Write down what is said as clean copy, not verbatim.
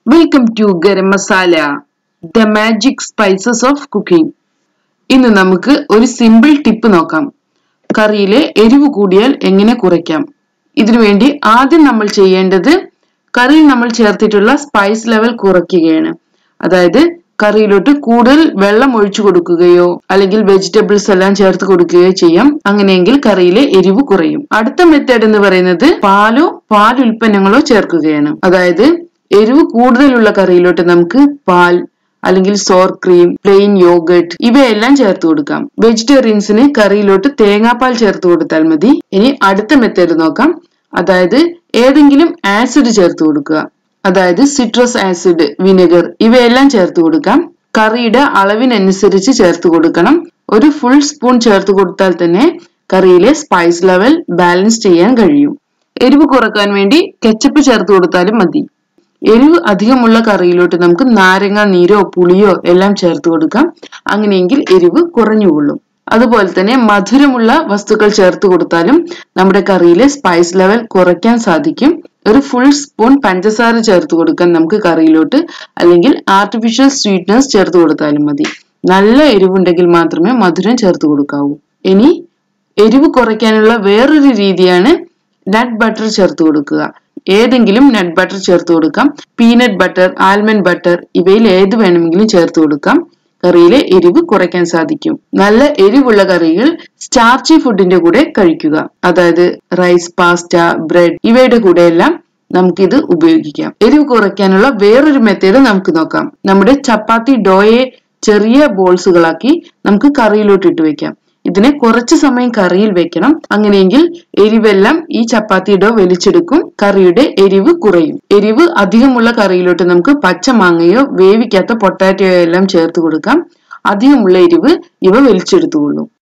Welcome to Garam Masala, the magic spices of cooking. ഇന്ന് നമുക്ക് ഒരു സിമ്പിൾ ടിപ്പ് നോക്കാം. കറിയിലെ എരിവ് കൂടിയാൽ എങ്ങനെ കുറയ്ക്കാം. ഇതിനുവേണ്ടി ആദ്യം നമ്മൾ ചെയ്യേണ്ടത് കറിയിൽ നമ്മൾ ചേർത്തിട്ടുള്ള സ്പൈസ് ലെവൽ കുറയ്ക്കുകയാണ്. അതായത് കറിയിലോട്ട് കൂടുതൽ വെള്ളം ഒഴിച്ചു കൊടുക്കുകയോ അല്ലെങ്കിൽ വെജിറ്റബിൾസ് എല്ലാം ചേർത്ത് കൊടുക്കുകയോ ചെയ്യാം. അങ്ങനെയെങ്കിൽ കറിയിലെ എരിവ് കുറയും. അടുത്ത മെത്തേഡ് എന്ന് പറയുന്നത് പാലോ പാലുൽപ്പന്നങ്ങളോ ചേർക്കുകയാണ്. അതായത് എരിവ് കൂടുതലുള്ള കറിയിലോട്ട് നമുക്ക് പാൽ അല്ലെങ്കിൽ സോർ ക്രീം, പ്ലെയിൻ യോഗട്ട് ഇവയെല്ലാം ചേർത്ത് കൊടുക്കാം. വെജിറ്റേറിയൻസിന് കറിയിലോട്ട് തേങ്ങാപ്പാൽ ചേർത്ത് കൊടുത്താൽ മതി. ഇനി അടുത്ത മെത്തേഡ് നോക്കാം. അതായത് ഏതെങ്കിലും ആസിഡ് ചേർത്ത് കൊടുക്കുക. അതായത് സിട്രസ് ആസിഡ്, വിനെഗർ ഇവയെല്ലാം ചേർത്ത് കൊടുക്കാം. കറിയുടെ അളവിനനുസരിച്ച് ചേർത്ത് കൊടുക്കണം. ഒരു ഫുൾ സ്പൂൺ ചേർത്ത് കൊടുത്താൽ തന്നെ കറിയിലെ സ്പൈസ് ലെവൽ ബാലൻസ് ചെയ്യാൻ കഴിയും. എരിവ് കുറക്കാൻ വേണ്ടി കെച്ചപ്പ് ചേർത്ത് കൊടുത്താലും മതി. എരിവ് അധികമുള്ള കറിയിലോട്ട് നമുക്ക് നാരങ്ങ നീരോ പുളിയോ എല്ലാം ചേർത്ത് കൊടുക്കാം. അങ്ങനെയെങ്കിൽ എരിവ് കുറഞ്ഞുകൊള്ളും. അതുപോലെ തന്നെ മധുരമുള്ള വസ്തുക്കൾ ചേർത്ത് കൊടുത്താലും നമ്മുടെ കറിയിലെ സ്പൈസ് ലെവൽ കുറയ്ക്കാൻ സാധിക്കും. ഒരു ഫുൾ സ്പൂൺ പഞ്ചസാര ചേർത്ത് കൊടുക്കാൻ നമുക്ക് കറിയിലോട്ട്, അല്ലെങ്കിൽ ആർട്ടിഫിഷ്യൽ സ്വീറ്റ്നസ് ചേർത്ത് കൊടുത്താലും മതി. നല്ല എരിവുണ്ടെങ്കിൽ മാത്രമേ മധുരം ചേർത്ത് കൊടുക്കാവൂ. ഇനി എരിവ് കുറയ്ക്കാനുള്ള വേറൊരു രീതിയാണ് നട്ട് ബട്ടർ ചേർത്ത് കൊടുക്കുക. ഏതെങ്കിലും നട്ട് ബട്ടർ ചേർത്ത് കൊടുക്കാം. പീനട്ട് ബട്ടർ, ആൽമണ്ട് ബട്ടർ ഇവയിൽ ഏത് വേണമെങ്കിലും ചേർത്ത് കൊടുക്കാം. കറിയിലെ എരിവ് കുറയ്ക്കാൻ സാധിക്കും. നല്ല എരിവുള്ള കറികൾ സ്റ്റാർച്ചി ഫുഡിന്റെ കൂടെ കഴിക്കുക. അതായത് റൈസ്, പാസ്റ്റ, ബ്രെഡ് ഇവയുടെ കൂടെ എല്ലാം നമുക്കിത് ഉപയോഗിക്കാം. എരിവ് കുറയ്ക്കാനുള്ള വേറൊരു മെത്തേഡ് നമുക്ക് നോക്കാം. നമ്മുടെ ചപ്പാത്തി ഡോയെ ചെറിയ ബോൾസുകളാക്കി നമുക്ക് കറിയിലോട്ട് ഇട്ട് വെക്കാം. ഇതിനെ കുറച്ചു സമയം കറിയിൽ വെക്കണം. അങ്ങനെയെങ്കിൽ എരിവെല്ലാം ഈ ചപ്പാത്തി ഡോ വലിച്ചെടുക്കും. കറിയുടെ എരിവ് കുറയും. എരിവ് അധികമുള്ള കറിയിലോട്ട് നമുക്ക് പച്ചമാങ്ങയോ വേവിക്കാത്ത പൊട്ടാറ്റോയോ എല്ലാം ചേർത്ത് കൊടുക്കാം. അധികമുള്ള എരിവ് ഇവ വലിച്ചെടുത്തുകൊള്ളും.